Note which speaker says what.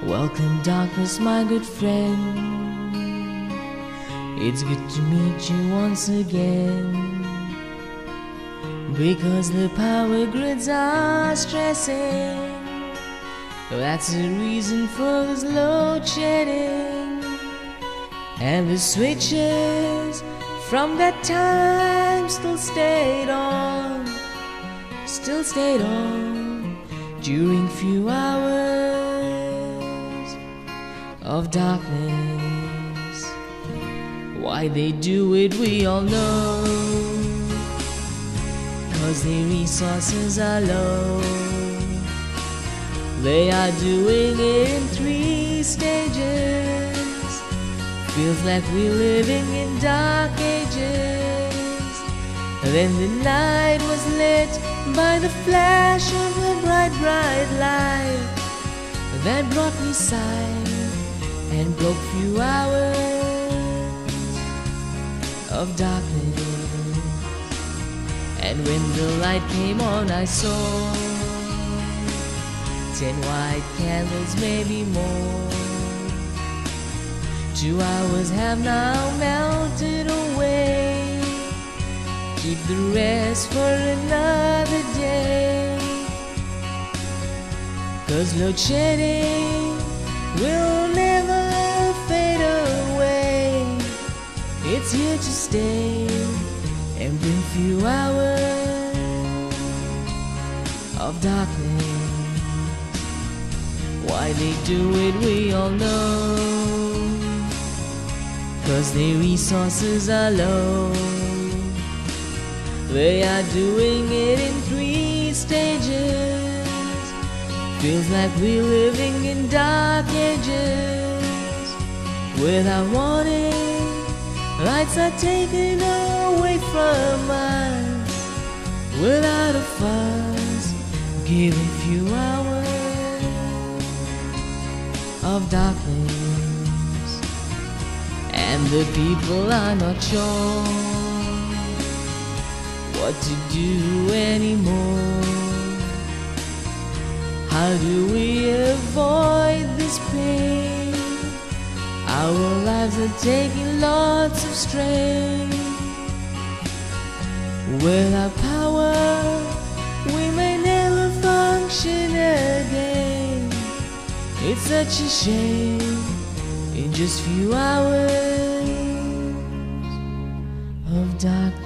Speaker 1: Welcome darkness, my good friend. It's good to meet you once again. Because the power grids are stressing, that's the reason for this load shedding. And the switches from that time still stayed on during few hours of darkness. Why they do it we all know, 'cause their resources are low. They are doing it in 3 stages. Feels like we're living in dark ages. Then the night was lit by the flash of a bright, bright light that brought me sight and broke few hours of darkness. And when the light came on, I saw 10 white candles, maybe more. 2 hours have now melted away. Keep the rest for another day. 'Cause load shedding will never fade away. It's here to stay and bring few hours of darkness. Why they do it we all know, 'cause their resources are low. They are doing it in 3 stages. Feels like we're living in dark ages. Without warning, lights are taken away from us. Without a fuss, giving few hours of darkness. And the people are not sure what to do anymore. How do we avoid this pain? Our lives are taking lots of strain. Without power, we may never function again. It's such a shame, in just few hours of darkness.